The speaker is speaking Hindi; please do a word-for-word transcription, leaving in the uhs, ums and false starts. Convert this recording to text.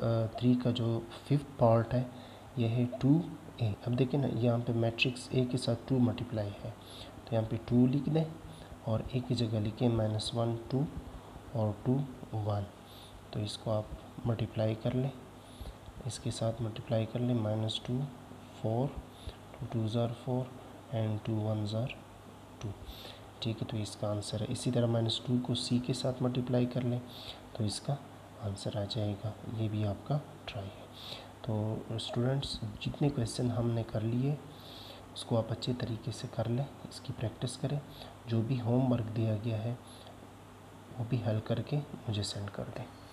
थ्री का जो फिफ्थ पार्ट है यह है टू ए। अब देखिए ना, यहाँ पे मैट्रिक्स ए के साथ टू मल्टीप्लाई है, तो यहाँ पे टू लिख दें और ए की जगह लिखें माइनस वन टू और टू वन। तो इसको आप मल्टीप्लाई कर लें, इसके साथ मल्टीप्लाई कर लें, minus two four, two two ज़ार फोर एंड टू वन ज़ार टू। ठीक है, तो इसका आंसर है। इसी तरह माइनस टू को सी के साथ मल्टीप्लाई कर लें तो इसका आंसर आ जाएगा। ये भी आपका ट्राई है। तो स्टूडेंट्स, जितने क्वेश्चन हमने कर लिए उसको आप अच्छे तरीके से कर लें, इसकी प्रैक्टिस करें। जो भी होमवर्क दिया गया है वो भी हल करके मुझे सेंड कर दें।